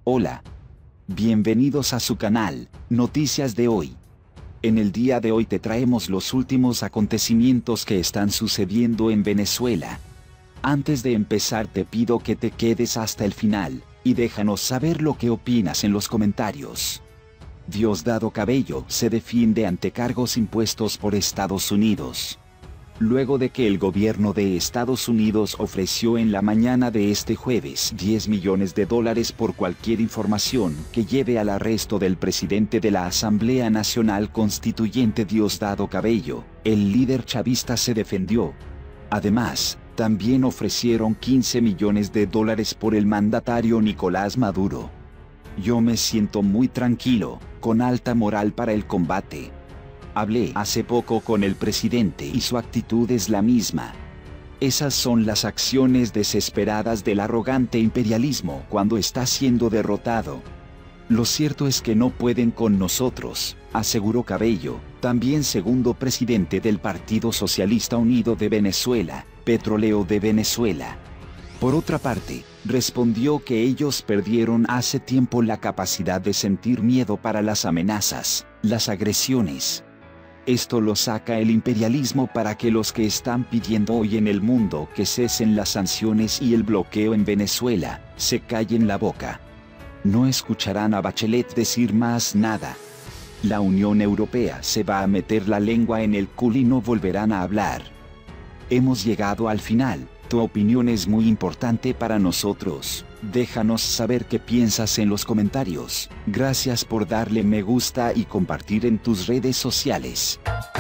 Hola. Bienvenidos a su canal, Noticias de Hoy. En el día de hoy te traemos los últimos acontecimientos que están sucediendo en Venezuela. Antes de empezar te pido que te quedes hasta el final, y déjanos saber lo que opinas en los comentarios. Diosdado Cabello se defiende ante cargos impuestos por Estados Unidos. Luego de que el gobierno de Estados Unidos ofreció en la mañana de este jueves $10 millones por cualquier información que lleve al arresto del presidente de la Asamblea Nacional Constituyente Diosdado Cabello, el líder chavista se defendió. Además, también ofrecieron $15 millones por el mandatario Nicolás Maduro. Yo me siento muy tranquilo, con alta moral para el combate. Hablé hace poco con el presidente y su actitud es la misma. Esas son las acciones desesperadas del arrogante imperialismo cuando está siendo derrotado. Lo cierto es que no pueden con nosotros, aseguró Cabello, también segundo presidente del Partido Socialista Unido de Venezuela, Petróleo de Venezuela. Por otra parte, respondió que ellos perdieron hace tiempo la capacidad de sentir miedo para las amenazas, las agresiones. Esto lo saca el imperialismo para que los que están pidiendo hoy en el mundo que cesen las sanciones y el bloqueo en Venezuela, se callen la boca. No escucharán a Bachelet decir más nada. La Unión Europea se va a meter la lengua en el culo y no volverán a hablar. Hemos llegado al final, tu opinión es muy importante para nosotros. Déjanos saber qué piensas en los comentarios. Gracias por darle me gusta y compartir en tus redes sociales.